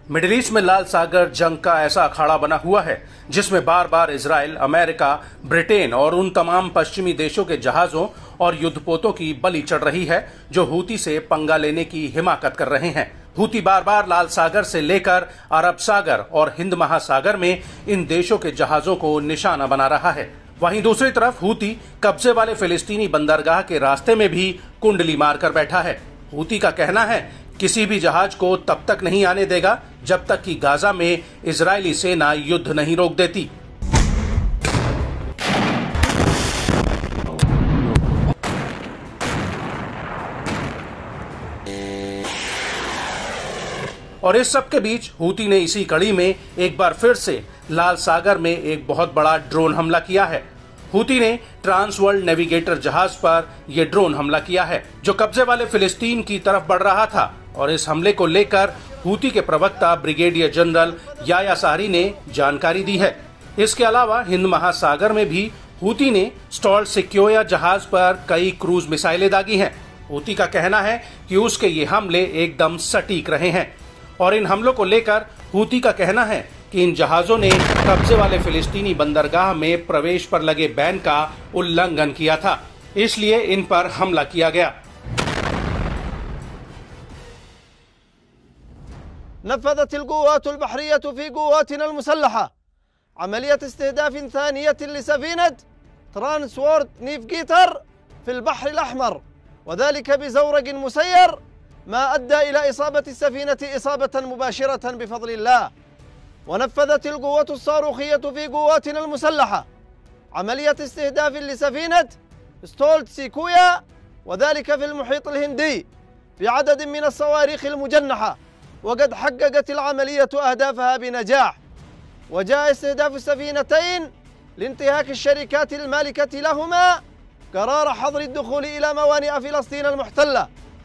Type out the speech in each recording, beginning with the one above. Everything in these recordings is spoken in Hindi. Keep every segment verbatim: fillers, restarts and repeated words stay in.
मिडिल ईस्ट में लाल सागर जंग का ऐसा अखाड़ा बना हुआ है जिसमें बार बार इजराइल, अमेरिका, ब्रिटेन और उन तमाम पश्चिमी देशों के जहाजों और युद्धपोतों की बलि चढ़ रही है जो हूती से पंगा लेने की हिमाकत कर रहे हैं। हूती बार बार लाल सागर से लेकर अरब सागर और हिंद महासागर में इन देशों के जहाजों को निशाना बना रहा है। वहीं दूसरी तरफ हूती कब्जे वाले फिलिस्तीनी बंदरगाह के रास्ते में भी कुंडली मारकर बैठा है। हूती का कहना है किसी भी जहाज को तब तक नहीं आने देगा जब तक कि गाजा में इजरायली सेना युद्ध नहीं रोक देती। और इस सब के बीच हूती ने इसी कड़ी में एक बार फिर से लाल सागर में एक बहुत बड़ा ड्रोन हमला किया है। हूती ने ट्रांस वर्ल्ड नेविगेटर जहाज पर यह ड्रोन हमला किया है जो कब्जे वाले फिलिस्तीन की तरफ बढ़ रहा था, और इस हमले को लेकर हूती के प्रवक्ता ब्रिगेडियर जनरल याया सारी ने जानकारी दी है। इसके अलावा हिंद महासागर में भी हूती ने स्टॉल सिक्योया जहाज पर कई क्रूज मिसाइलें दागी हैं। हूती का कहना है कि उसके ये हमले एकदम सटीक रहे हैं, और इन हमलों को लेकर हूती का कहना है कि इन जहाजों ने कब्जे वाले फिलिस्तीनी बंदरगाह में प्रवेश पर लगे बैन का उल्लंघन किया था, इसलिए इन पर हमला किया गया। نفذت القوات البحرية في قواتنا المسلحة عملية استهداف ثانية لسفينة ترانسورد نيفجيتر في البحر الأحمر، وذلك بزورق مسير ما أدى إلى إصابة السفينة إصابة مباشرة بفضل الله. ونفذت القوة الصاروخية في قواتنا المسلحة عملية استهداف لسفينة ستولت سيكويا، وذلك في المحيط الهندي بعدد من الصواريخ المجنحة، وقد حققت العملية أهدافها بنجاح. وجاء استهداف السفينتين لانتهاك الشركات المالكة لهما قرار حظر الدخول إلى موانئ فلسطين المحتلة.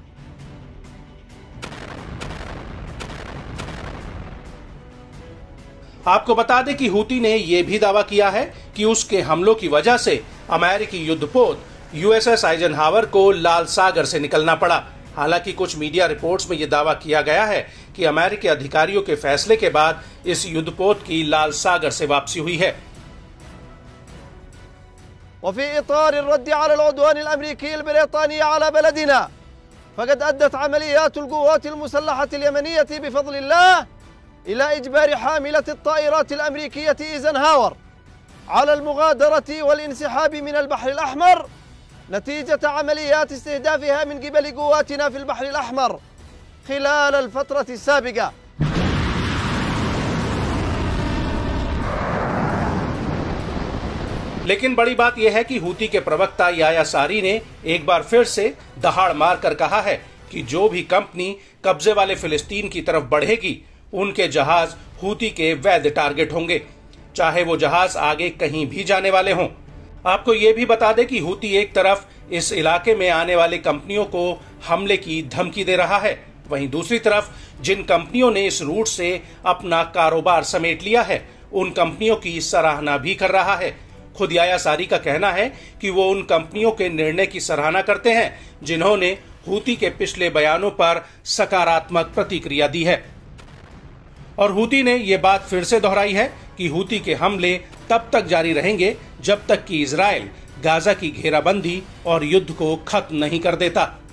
आपको बता दें कि हूती ने यह भी दावा किया है कि उसके हमलों की वजह से अमेरिकी युद्धपोत यूएसएस आइजनहावर को लाल सागर से निकलना पड़ा। हालांकि कुछ मीडिया रिपोर्ट्स में यह दावा किया गया है कि अमेरिकी अधिकारियों के फैसले के बाद इस युद्धपोत की लाल सागर से वापसी हुई है। وفي إطار الرد على العدوان الأمريكي البريطاني على بلدنا، فقد أدت عمليات القوات المسلحة اليمنية بفضل الله إلى إجبار حاملة الطائرات الأمريكية إيزنهاور على المغادرة والانسحاب من البحر الأحمر نتيجة عمليات استهدافها من قبل قواتنا في البحر الأحمر خلال الفترة السابقة. लेकिन बड़ी बात यह है कि हूती के प्रवक्ता याया सारी ने एक बार फिर से दहाड़ मारकर कहा है कि जो भी कंपनी कब्जे वाले फिलिस्तीन की तरफ बढ़ेगी उनके जहाज हूती के वैध टारगेट होंगे, चाहे वो जहाज आगे कहीं भी जाने वाले हों। आपको ये भी बता दें कि हूती एक तरफ इस इलाके में आने वाली कंपनियों को हमले की धमकी दे रहा है, वहीं दूसरी तरफ जिन कंपनियों ने इस रूट से अपना कारोबार समेट लिया है उन कंपनियों की सराहना भी कर रहा है। खुद याया सारी का कहना है कि वो उन कंपनियों के निर्णय की सराहना करते हैं जिन्होंने हूती के पिछले बयानों पर सकारात्मक प्रतिक्रिया दी है। और हूती ने ये बात फिर से दोहराई है कि हूती के हमले तब तक जारी रहेंगे जब तक कि इजराइल गाजा की घेराबंदी और युद्ध को खत्म नहीं कर देता।